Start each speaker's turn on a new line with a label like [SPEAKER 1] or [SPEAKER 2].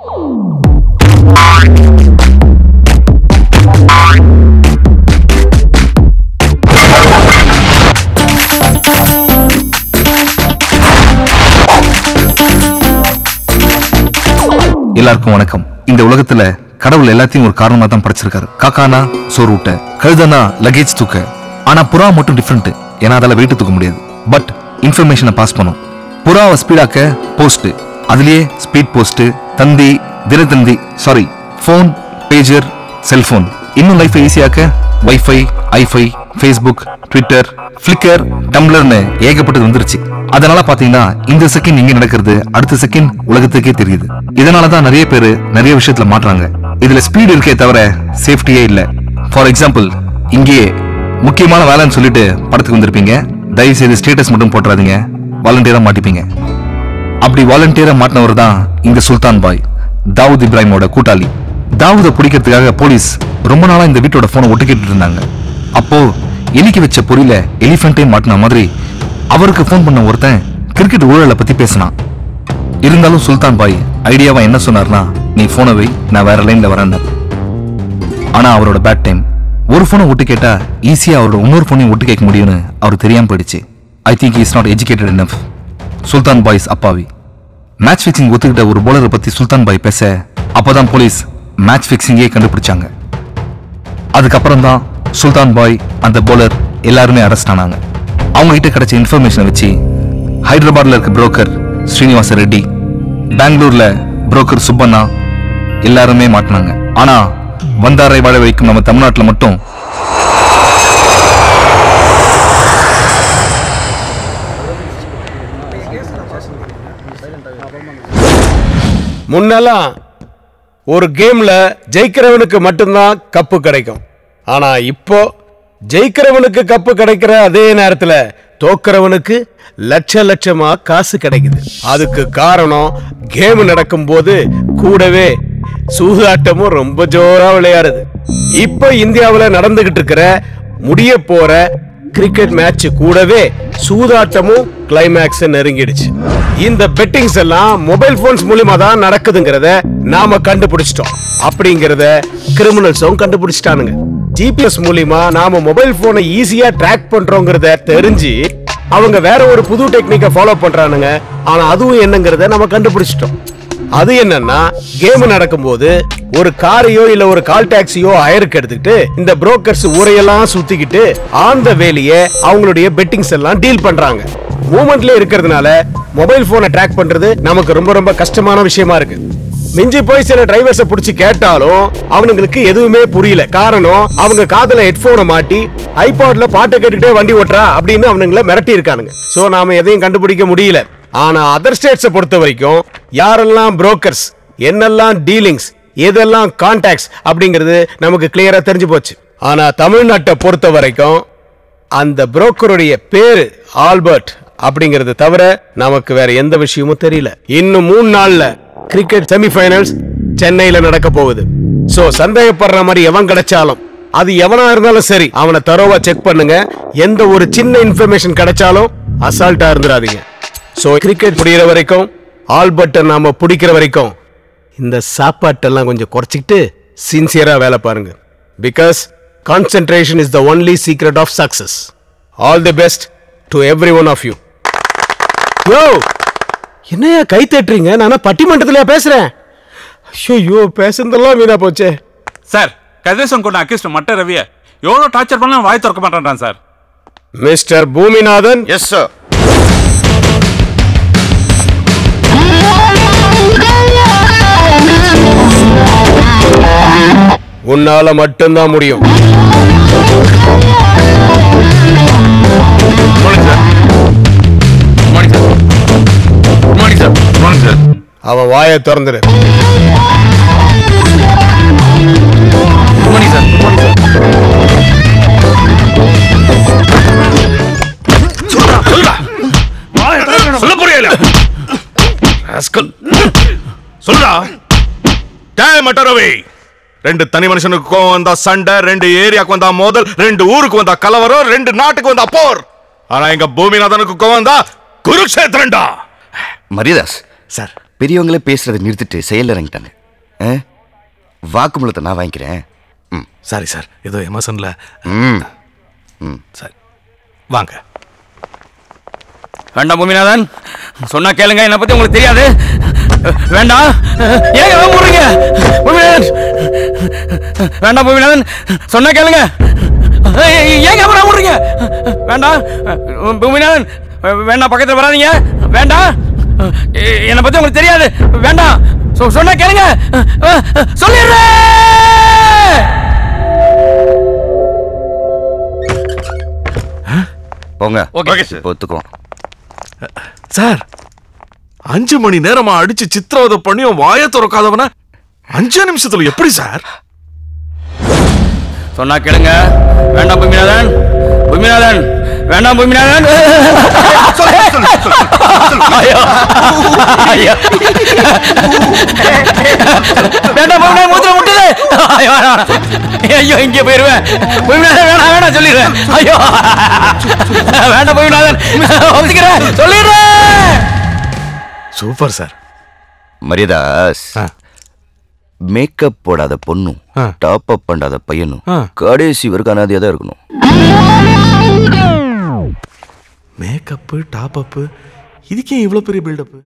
[SPEAKER 1] எல்லாருக்கும் வணக்கம். இந்த உலகத்துல கடவுள் எல்லாத்தையும் ஒரு காரணமா தான் படைச்சிருக்காரு. காக்கானா சோறு ஊட்ட, கழுதனா லக்கேஜ் தூக்க. ஆனா புறா மட்டும் டிஃபரெண்ட். ஏன்னா அதால வெயிட் தூக்க முடியாது. பட் இன்ஃபர்மேஷனை பாஸ் பண்ணும். புறாவை ஸ்பீடாக்க போஸ்ட், அதுலயே ஸ்பீட் போஸ்ட், தந்தி, தினத்தந்தி, சாரி போன், பேஜர், செல்போன். இன்னும் லைஃப் ஈஸியாக்க வைஃபை, ஐஃபை, ஃபேஸ்புக், ட்விட்டர், ஃபிளிக்கர், டம்ளர்னு ஏகப்பட்டது வந்துருச்சு. அதனால பாத்தீங்கன்னா இந்த செகண்ட் இங்க நடக்கிறது அடுத்த செகண்ட் உலகத்துக்கே தெரியுது. இதனாலதான் நிறைய பேர் நிறைய விஷயத்துல மாட்றாங்க. இதுல ஸ்பீடு இருக்கே தவிர சேஃப்டியே இல்ல. ஃபார் எக்ஸாம்பிள், இங்கேயே முக்கியமான வேலைன்னு சொல்லிட்டு படத்துக்கு வந்திருப்பீங்க. தயவு செய்து ஸ்டேட்டஸ் மட்டும் போட்டுறாதீங்க, வாலண்டியரா மாட்டிப்பீங்க. அப்படி வாலண்டியரா மாட்டினவர் தான் இந்த சுல்தான் பாய், தாவூத் இப்ராஹிமோட கூட்டாளி. தாவூதை பிடிக்கிறதுக்காக போலீஸ் ரொம்ப நாளா இந்த வீட்டோட போனை ஒட்டுக்கிட்டு இருந்தாங்க. அப்போ எலிக்கு வச்ச பொறியில எலிஃபென்ட்டே மாட்டின மாதிரி அவருக்கு போன் பண்ண ஒருத்தன் கிரிக்கெட் ஊழலை பத்தி பேசினான். இருந்தாலும் சுல்தான் பாய் ஐடியாவா என்ன சொன்னார்னா, நீ போனை வை, நான் வேற லைன்ல வரேன். ஆனா அவரோட பேட் டைம். ஒரு போனை ஒட்டு கேட்டா ஈஸியா அவரோட இன்னொரு போனையும் ஒட்டு கேட்க முடியும்னு அவர் தெரியாம போயிடுச்சு. I think is not educated enough. Sultan boys அப்பாவி. மேட்ச் ஃபிக்சிங் ஒத்துக்கிட்ட ஒரு போலரை பத்தி சுல்தான் பாய் பேச அப்பதான் போலீஸ் மேட்ச் ஃபிக்சிங்கே கண்டுபிடிச்சாங்க. அதுக்கப்புறம் தான் சுல்தான் பாய், அந்த போலர் எல்லாருமே அரெஸ்ட் ஆனாங்க. அவங்க கிட்ட கிடைச்ச இன்ஃபர்மேஷனை வச்சு ஹைதராபாத்ல இருக்க புரோக்கர் ஸ்ரீனிவாச ரெட்டி, பெங்களூர்ல புரோக்கர் சுப்பண்ணா எல்லாருமே மாட்டினாங்க. ஆனா வந்தாரை வாழ வைக்கும் நம்ம தமிழ்நாட்டில் மட்டும்
[SPEAKER 2] முன்னெல்லாம் ஒரு கேம்ல ஜெயிக்கிறவனுக்கு மட்டும்தான் கப்பு கிடைக்கும். ஆனா இப்போ ஜெயிக்கிறவனுக்கு கப்பு கிடைக்கிற அதே நேரத்துல தோக்கிறவனுக்கு லட்ச லட்சமா காசு கிடைக்குது. அதுக்கு காரணம் கேம் நடக்கும் போது கூடவே சூதாட்டமும் ரொம்ப ஜோரா விளையாடுது. இப்போ இந்தியாவுல நடந்துகிட்டு இருக்கிற முடிய போற கிரிக்கெட் மேட்ச் கூடவே சூதாட்டமும் கிளைமேக்ஸ் நெருங்கிடுச்சு. இந்த பெட்டிங்ஸ் எல்லாம் மொபைல் போன்ஸ் மூலமா தான் நடக்குதுங்கிறத நாம கண்டுபிடிச்சிட்டோம். அப்படிங்கறத கிரிமினல்ஸும் கண்டுபிடிச்சிட்டானுங்க. ஜிபிஎஸ் மூலமா நாம மொபைல் போனை ஈஸியா ட்ராக் பண்றோங்கிறத தெரிஞ்சு அவங்க வேற ஒரு புது டெக்னிக்கை ஃபாலோ பண்றானுங்க. ஆனா அதுவும் என்னங்கிறத நம்ம கண்டுபிடிச்சிட்டோம். அது என்னன்னா, கேம் நடக்கும்போது ஒரு காரையோ இல்ல ஒரு கால் டாக்ஸியோ ஹயருக்கு எடுத்துக்கிட்டு இந்த புரோக்கர்ஸ் ஊரையெல்லாம் சுத்திக்கிட்டு ஆன் த வேலையே அவங்களுடைய பெட்டிங்ஸ் எல்லாம் டீல் பண்றாங்க. மூவ்மெண்ட்ல இருக்கிறதுனால மொபைல் போனை ட்ராக் பண்றது நமக்கு ரொம்ப ரொம்ப கஷ்டமான விஷயமா இருக்கு. மிஞ்சி போய் சில டிரைவர்ஸை பிடிச்சி கேட்டாலும் அவனுங்களுக்கு எதுவுமே புரியல. காரணம், அவங்க காதுல ஹெட்போனை மாட்டி ஐபாட்ல பாட்டை கேட்டுக்கிட்டே வண்டி ஓட்டுறா அப்படின்னு அவனுங்களை மிரட்டி இருக்கானுங்க. சோ நாம எதையும் கண்டுபிடிக்க முடியல. ஆனா அதர் ஸ்டேட்ஸை பொறுத்த வரைக்கும் யாரெல்லாம் புரோக்கர்ஸ், என்னெல்லாம் டீலிங்ஸ், எதெல்லாம் கான்டாக்ட்ஸ் அப்படிங்கிறது நமக்கு கிளியரா தெரிஞ்சு போச்சு. ஆனா தமிழ்நாட்டை பொறுத்த வரைக்கும் அந்த புரோக்கருடைய பேரு ஆல்பர்ட் அப்படிங்கிறது தவிர நமக்கு வேற எந்த விஷயமும் தெரியல. இன்னும் 3 நாள்ல கிரிக்கெட் செமிஃபைனல்ஸ் சென்னையில நடக்க போகுது. சோ சந்தேகப்படுற மாதிரி எவன் கிடைச்சாலும், அது எவனா இருந்தாலும் சரி, அவனை தரோவா செக் பண்ணுங்க. எந்த ஒரு சின்ன இன்ஃபர்மேஷன் கிடைச்சாலும் அசால்ட்டா இருந்துடாதீங்க. சோ கிரிக்கெட் முடிகிற வரைக்கும், ஆல்பர்ட்டை நாம பிடிக்கிற வரைக்கும் இந்த சாப்பாட்டெல்லாம் கொஞ்சம் குறைச்சிக்கிட்டு சின்சியரா வேலை பாருங்க. Because concentration is the only secret of success. All the best to every one of you. என்னையா கை தட்டுறீங்க? நானா பட்டிமன்றத்திலயா பேசுறேன்? ஐயோ, பேசுறதெல்லாம் வீணா போச்சே.
[SPEAKER 3] சார், கதிரேசன் கொண்ட அக்யூஸ்ட் மட்ட ரவிய எவ்வளவு டார்ச்சர் பண்ணாலும் வாய் திறக்க மாட்டான் sir.
[SPEAKER 2] Mister Bhuminathan.
[SPEAKER 4] Yes sir.
[SPEAKER 2] உன்னால மட்டும்தான் முடியும். அவன் வாயை திறந்துரு.
[SPEAKER 4] சொல்ல புரியல. சொல்றா. ரெண்டு தனி மனுஷனுக்கு வந்தா சண்டை, 2 ஏரியாக்கு வந்தா மோதல், 2 ஊருக்கு வந்தா கலவரம், 2 நாட்டுக்கு வந்தா போர். ஆனா எங்க பூமிநாதனுக்கு வந்தா குருக்ஷேத்திரண்டா.
[SPEAKER 5] மரியதாஸ் சார், பெரியவங்களே பேசுறதை நிறுத்திட்டு செயல் இறங்கிட்டாங்க. வாக்குமூலத்தை நான் வாங்கிக்கிறேன்.
[SPEAKER 6] சாரி சார், ஏதோ எமோஷன்ல. சரி வாங்க.
[SPEAKER 7] வேண்டாம் பூமிநாதன், சொன்னா கேளுங்க. என்னை பத்தி உங்களுக்கு தெரியாது. வேண்டாம், ஏங்க போடுறீங்க பூமிநாதன்? வேண்டாம் பூமிநாதன், சொன்னா கேளுங்க. ஏங்க போடுறீங்க? வேண்டாம் பூமிநாதன், வேண்டாம், பக்கத்தில் வராதீங்க. வேண்டாம், என்னை பத்தி உங்களுக்கு தெரியாது. வேண்டாம், சொன்னா கேளுங்க. சொல்லிடுறேன்.
[SPEAKER 5] போங்க.
[SPEAKER 7] Okay
[SPEAKER 5] ஒத்துக்குவோம்
[SPEAKER 6] sir. 5 மணி நேரமா அடிச்சு சித்திரவதை பண்ணியும் வாய திறக்காதவன 5 நிமிஷத்துல எப்படி சார்?
[SPEAKER 7] சொன்னா கேளுங்க. வேண்டாம் பூமிநாதன், பூமிநாதன், வேண்டாம் பூமிநாதன். வேண்டாம் பூமிநாதன், மூத்திரம் முட்டுது. ஐயோ, இங்கே போயிருவேன். பூமிநாதன் வேணாம், வேணாம் சொல்லிடுறேன். ஐயோ வேண்டாம் பூமிநாதன், ஒத்துக்கிறேன், சொல்லிடுறேன்.
[SPEAKER 6] Super sir.
[SPEAKER 5] மரியாதாஸ், மேக்கப் போடாத பொண்ணும் டாப் அப் பண்ணாத பையனும் கடைசி வரைக்கும் அனாதையா தான் இருக்கணும்.
[SPEAKER 6] மேக்கப் டாப் அப், இதுக்கே இவ்வளவு பெரிய பில்டப்?